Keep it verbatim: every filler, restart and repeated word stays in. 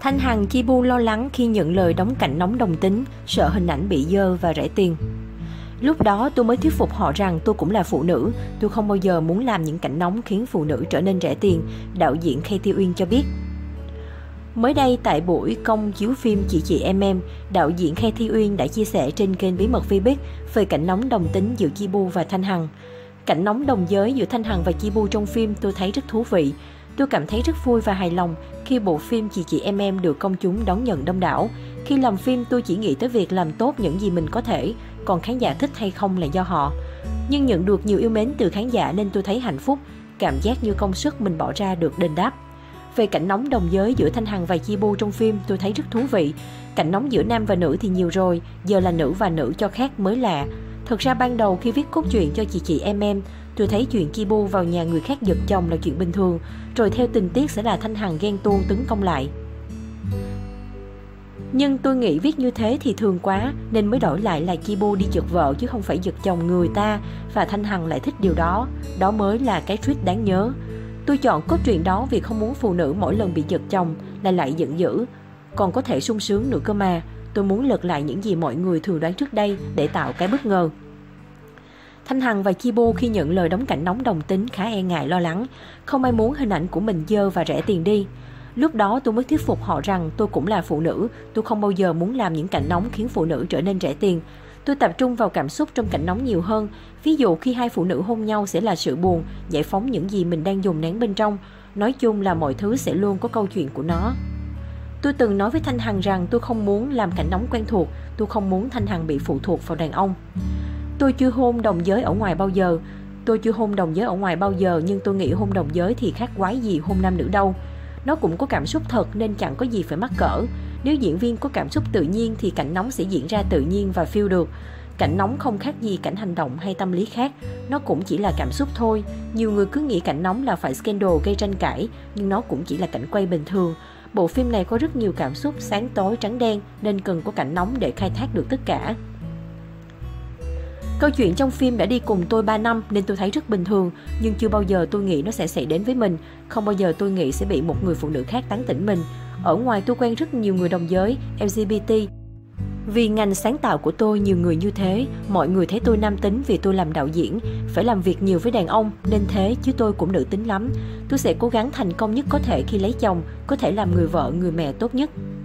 Thanh Hằng chi bu lo lắng khi nhận lời đóng cảnh nóng đồng tính, sợ hình ảnh bị dơ và rẻ tiền. Lúc đó tôi mới thuyết phục họ rằng tôi cũng là phụ nữ, tôi không bao giờ muốn làm những cảnh nóng khiến phụ nữ trở nên rẻ tiền, đạo diễn Katie Uyên cho biết. Mới đây tại buổi công chiếu phim Chị Chị Em Em, đạo diễn Katie Uyên đã chia sẻ trên kênh Bí mật Vbiz về cảnh nóng đồng tính giữa Chi Bu và Thanh Hằng. Cảnh nóng đồng giới giữa Thanh Hằng và Chi Bu trong phim tôi thấy rất thú vị. Tôi cảm thấy rất vui và hài lòng khi bộ phim Chị Chị Em Em được công chúng đón nhận đông đảo. Khi làm phim tôi chỉ nghĩ tới việc làm tốt những gì mình có thể, còn khán giả thích hay không là do họ. Nhưng nhận được nhiều yêu mến từ khán giả nên tôi thấy hạnh phúc, cảm giác như công sức mình bỏ ra được đền đáp. Về cảnh nóng đồng giới giữa Thanh Hằng và Chi Bu trong phim tôi thấy rất thú vị. Cảnh nóng giữa nam và nữ thì nhiều rồi, giờ là nữ và nữ cho khác mới lạ. Thực ra ban đầu khi viết cốt truyện cho Chị Chị Em Em, tôi thấy chuyện Chi Bu vào nhà người khác giật chồng là chuyện bình thường, rồi theo tình tiết sẽ là Thanh Hằng ghen tuông tấn công lại. Nhưng tôi nghĩ viết như thế thì thường quá, nên mới đổi lại là Chi Bu đi giật vợ chứ không phải giật chồng người ta, và Thanh Hằng lại thích điều đó. Đó mới là cái twist đáng nhớ. Tôi chọn cốt truyện đó vì không muốn phụ nữ mỗi lần bị giật chồng là lại giận dữ, còn có thể sung sướng nữa cơ mà. Tôi muốn lật lại những gì mọi người thường đoán trước đây để tạo cái bất ngờ. Thanh Hằng và Chi Bu khi nhận lời đóng cảnh nóng đồng tính khá e ngại lo lắng, không ai muốn hình ảnh của mình dơ và rẻ tiền đi. Lúc đó tôi mới thuyết phục họ rằng tôi cũng là phụ nữ, tôi không bao giờ muốn làm những cảnh nóng khiến phụ nữ trở nên rẻ tiền. Tôi tập trung vào cảm xúc trong cảnh nóng nhiều hơn. Ví dụ khi hai phụ nữ hôn nhau sẽ là sự buồn, giải phóng những gì mình đang dồn nén bên trong. Nói chung là mọi thứ sẽ luôn có câu chuyện của nó. Tôi từng nói với Thanh Hằng rằng tôi không muốn làm cảnh nóng quen thuộc, tôi không muốn Thanh Hằng bị phụ thuộc vào đàn ông. Tôi chưa hôn đồng giới ở ngoài bao giờ. Tôi chưa hôn đồng giới ở ngoài bao giờ nhưng tôi nghĩ hôn đồng giới thì khác quái gì hôn nam nữ đâu. Nó cũng có cảm xúc thật nên chẳng có gì phải mắc cỡ. Nếu diễn viên có cảm xúc tự nhiên thì cảnh nóng sẽ diễn ra tự nhiên và feel được. Cảnh nóng không khác gì cảnh hành động hay tâm lý khác. Nó cũng chỉ là cảm xúc thôi. Nhiều người cứ nghĩ cảnh nóng là phải scandal gây tranh cãi, nhưng nó cũng chỉ là cảnh quay bình thường. Bộ phim này có rất nhiều cảm xúc sáng tối trắng đen nên cần có cảnh nóng để khai thác được tất cả. Câu chuyện trong phim đã đi cùng tôi ba năm nên tôi thấy rất bình thường, nhưng chưa bao giờ tôi nghĩ nó sẽ xảy đến với mình. Không bao giờ tôi nghĩ sẽ bị một người phụ nữ khác tán tỉnh mình. Ở ngoài tôi quen rất nhiều người đồng giới, L G B T. Vì ngành sáng tạo của tôi nhiều người như thế, mọi người thấy tôi nam tính vì tôi làm đạo diễn, phải làm việc nhiều với đàn ông nên thế chứ tôi cũng nữ tính lắm. Tôi sẽ cố gắng thành công nhất có thể khi lấy chồng, có thể làm người vợ, người mẹ tốt nhất.